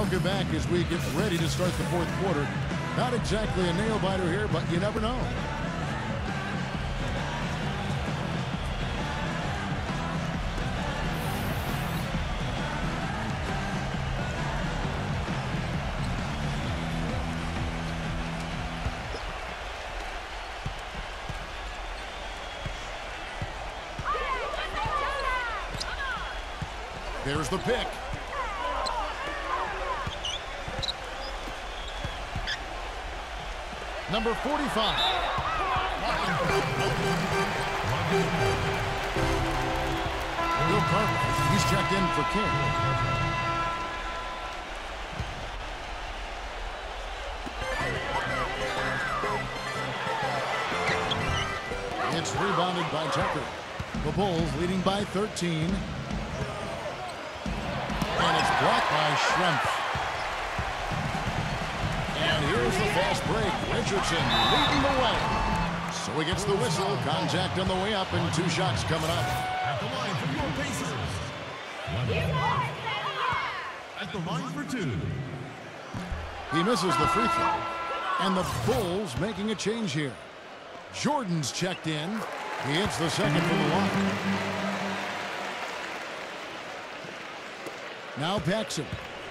Welcome back as we get ready to start the fourth quarter. Not exactly a nail-biter here, but you never know. There's the pick. Number 45. Will Carter, he's checked in for King. It's rebounded by Tucker. The Bulls leading by 13. And it's blocked by Schrempf. And here's the fast break. Richardson leading the way. So he gets the whistle. Contact on the way up and 2 shots coming up. At the line for your Pacers. At the line for 2. He misses the free throw. And the Bulls making a change here. Jordan's checked in. He hits the second from the line. Now Paxson.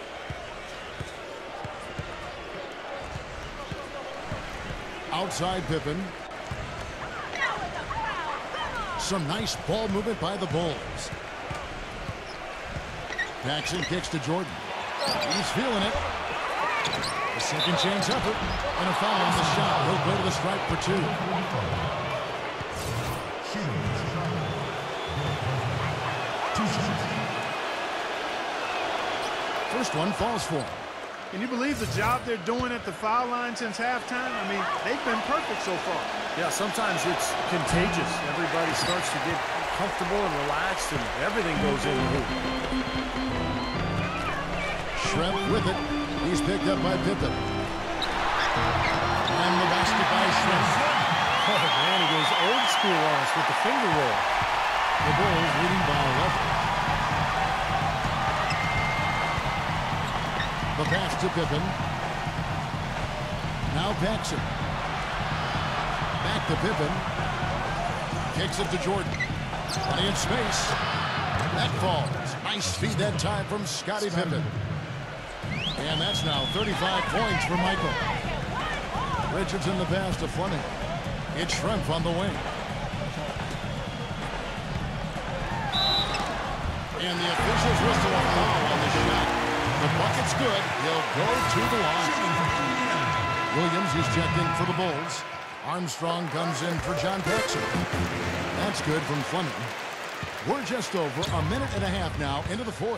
Outside Pippen. Some nice ball movement by the Bulls. Paxson kicks to Jordan. He's feeling it. A second chance effort. And a foul on the shot. He'll go to the stripe for 2. First one falls for him. Can you believe the job they're doing at the foul line since halftime? I mean, they've been perfect so far. Yeah, sometimes it's contagious. Everybody starts to get comfortable and relaxed, and everything goes in the hoop. Schrempf with it. He's picked up by Pippen. And the basket by Schrempf. Oh, man, he goes old school on us with the finger roll. The Bulls leading by 11. The pass to Pippen. Now Paxson. Back to Pippen. Kicks it to Jordan. Plenty of space. That falls. Nice feed that time from Scottie Pippen. And that's now 35 points for Michael. Richardson the pass to Fleming. It's Schrempf on the wing. And the officials whistle a foul on the shot. The bucket's good. He'll go to the line. Williams is checked in for the Bulls. Armstrong comes in for John Paxson. That's good from Fleming. We're just over a minute and a half now into the fourth.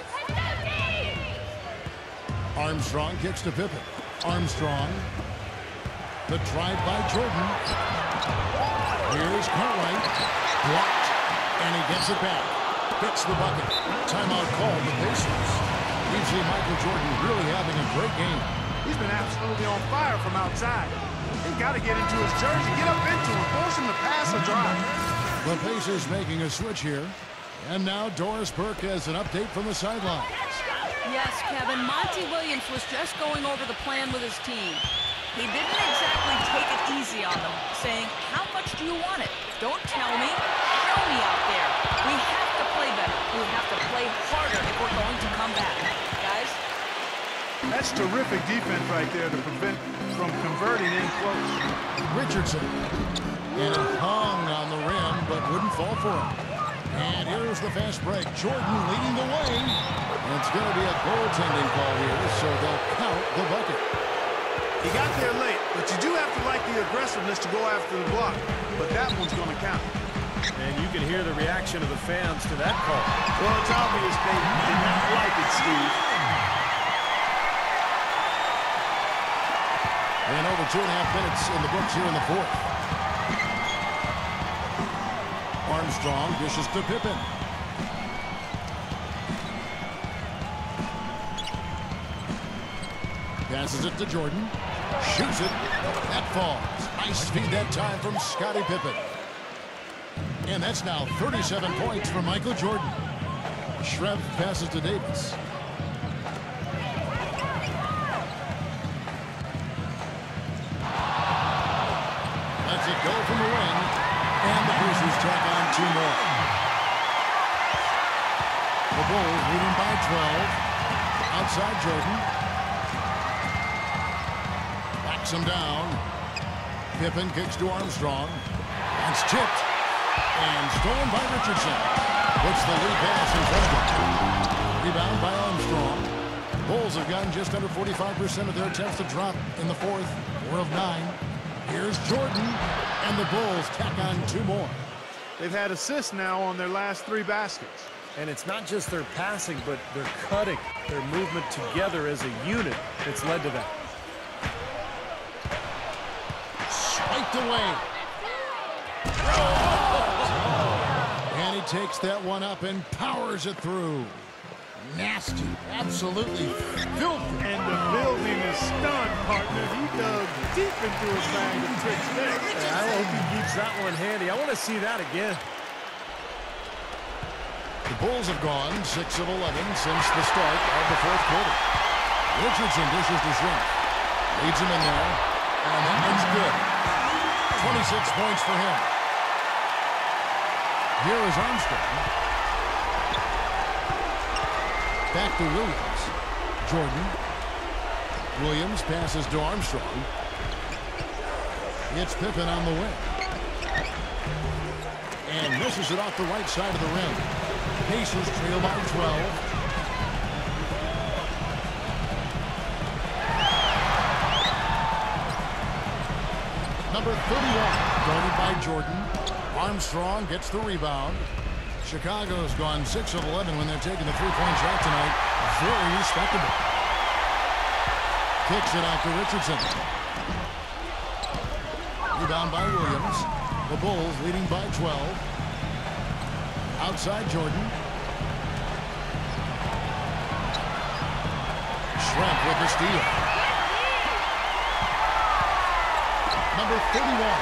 Armstrong kicks to Pippen. Armstrong. The drive by Jordan. Here's Cartwright. Blocked. And he gets it back. Gets the bucket. Timeout called the Pacers. We've seen Michael Jordan really having a great game. He's been absolutely on fire from outside. He's got to get into his jersey, get up into him, force him to pass or drive. The Pacers making a switch here. And now Doris Burke has an update from the sidelines. Yes, Kevin, Monty Williams was just going over the plan with his team. He didn't exactly take it easy on them, saying, how much do you want it? Don't tell me, show me out there. We have to play better. We have to play harder if we're going to come back. Guys? That's terrific defense right there to prevent from converting in close. Richardson. And it hung on the rim, but wouldn't fall for him. And here's the fast break. Jordan leading the way. And it's going to be a goaltending call here, so they'll count the bucket. He got there late, but you do have to like the aggressiveness to go after the block. But that one's going to count. And you can hear the reaction of the fans to that call. Well, it's obvious they did not like it, Steve. And over 2.5 minutes in the books here in the fourth. Armstrong dishes to Pippen. Passes it to Jordan. Shoots it. That falls. Nice feed that time from Scottie Pippen. And that's now 37 points for Michael Jordan. Schrempf passes to Davis. 2 more. The Bulls leading by 12. Outside Jordan. Backs him down. Pippen kicks to Armstrong. It's tipped. And stolen by Richardson. Puts the lead pass in front of him. Rebound by Armstrong. Bulls have gotten just under 45% of their attempts to drop in the fourth. 4 of 9. Here's Jordan. And the Bulls tack on 2 more. They've had assists now on their last 3 baskets. And it's not just their passing, but their cutting, their movement together as a unit that's led to that. Swiped away. And he takes that one up and powers it through. Nasty. Absolutely filthy. And the building is stunned, partner. He dug deep into his bag of tricks there. I hope he keeps that one handy. I want to see that again. The Bulls have gone 6 of 11 since the start of the fourth quarter. Richardson dishes to Shrimp. Leads him in there. And that one's good. 26 points for him. Here is Armstrong. Back to Williams. Jordan. Williams passes to Armstrong. It's Pippen on the wing. And misses it off the right side of the rim. Pacers trail by 12. Number 31, guarded by Jordan. Armstrong gets the rebound. Chicago's gone 6 of 11 when they're taking the three-point shot tonight. Very respectable. Kicks it out to Richardson. Rebound by Williams. The Bulls leading by 12. Outside Jordan. Shrimp with the steal. Number 31.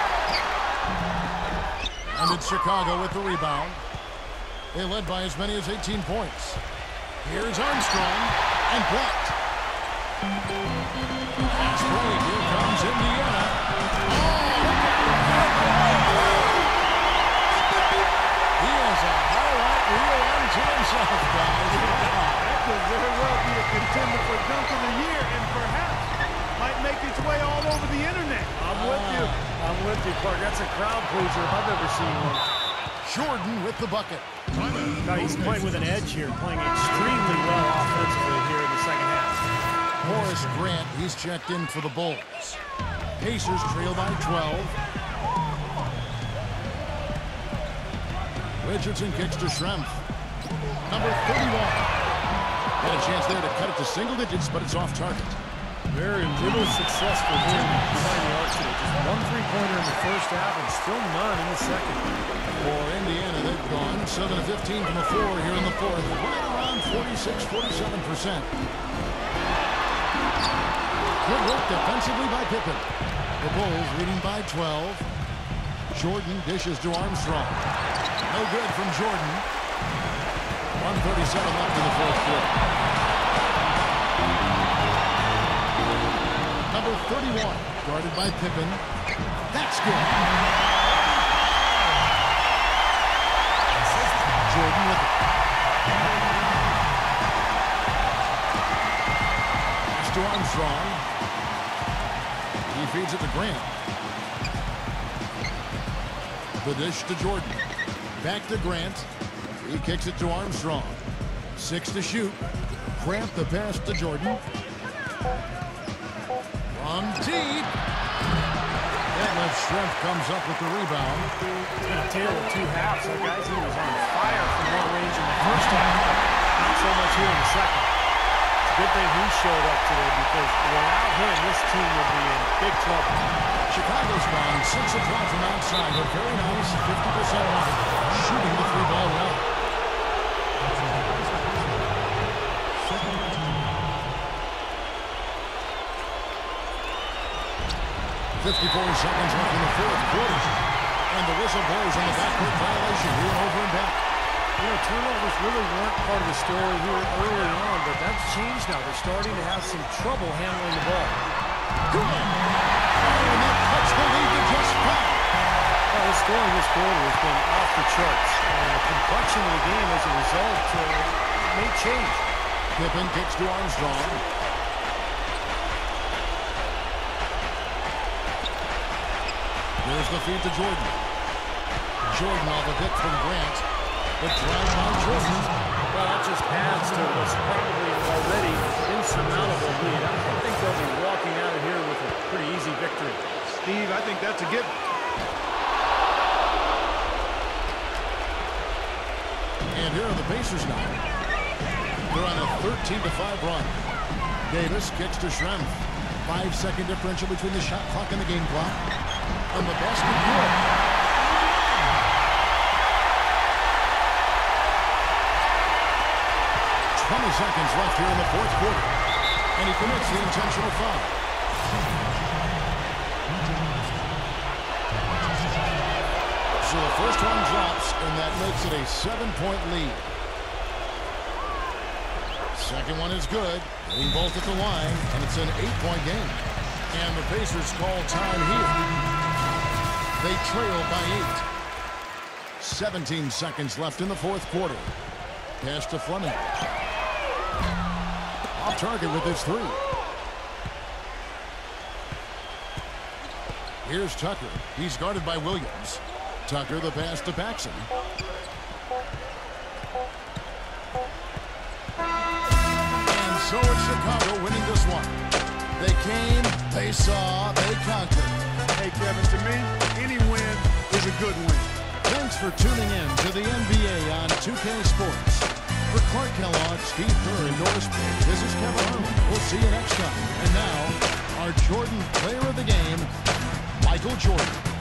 And it's Chicago with the rebound. They led by as many as 18 points. Here's Armstrong and blocked. Fast break. Here comes Indiana. He has a highlight reel onto himself, guys. That could very well be a contender for Dunk of the Year and perhaps might make its way all over the internet. I'm with you. I'm with you, Clark. That's a crowd pleaser if I've ever seen one. Jordan with the bucket. God, he's playing with an edge here, playing extremely well offensively here in the second half. Horace Grant, he's checked in for the Bulls. Pacers trail by 12. Richardson kicks to Schrempf. Number 31. Had a chance there to cut it to single digits, but it's off target. Very little successful here behind the arc today. Just 1 3-pointer in the first half and still none in the second. For Indiana, they've gone 7 of 15 from the floor here in the fourth. Right around 46-47%. Good work defensively by Pippen. The Bulls leading by 12. Jordan dishes to Armstrong. No good from Jordan. 1:37 left in the fourth quarter. Number 31, guarded by Pippen. That's good. Jordan with it. Pass to Armstrong. He feeds it to Grant. The dish to Jordan. Back to Grant. He kicks it to Armstrong. 6 to shoot. Grant the pass to Jordan. From deep. That left Schrempf comes up with the rebound. It's been a tale of 2 halves. So guys, he was on fire from long range in the first half. Not so much here in the second. It's a good thing he showed up today because without him, this team would be in big trouble. Chicago's gone 6 of 12 from outside. A very nice 50% rate. Shooting the 3-ball well. 54 seconds left in the fourth quarter. And the whistle blows on the backcourt violation. Here over and back. You know, turnovers really weren't part of the story here early on, but that's changed now. They're starting to have some trouble handling the ball. Good. And that cuts the lead to just 5. Well, his scoring this quarter has been off the charts, and the complexion of the game as a result may change. Pippen kicks to Armstrong. Here's the feed to Jordan. Jordan off a hit from Grant. The drive by Jordan. Well, that just adds to what's probably an already insurmountable lead. I think they'll be walking out of here with a pretty easy victory. Steve, I think that's a given. And here are the Pacers now. They're on a 13-5 run. Davis kicks to Schrempf. 5-second differential between the shot clock and the game clock. And the basket good. Seconds left here in the fourth quarter. And he commits the intentional foul. So the first one drops, and that makes it a 7-point lead. Second one is good. Hitting both at the line, and it's an 8-point game. And the Pacers call time here. They trail by 8. 17 seconds left in the fourth quarter. Pass to Fleming. Off target with his three. Here's Tucker. He's guarded by Williams. Tucker the pass to Paxson. And so it's Chicago winning this one. They came, they saw, they conquered. Hey, Kevin, to me, any win is a good win. Thanks for tuning in to the NBA on 2K Sports. For Clark Kellogg, Steve Kerr, and Norris Page, this is Kevin Harlan. We'll see you next time. And now, our Jordan player of the game, Michael Jordan.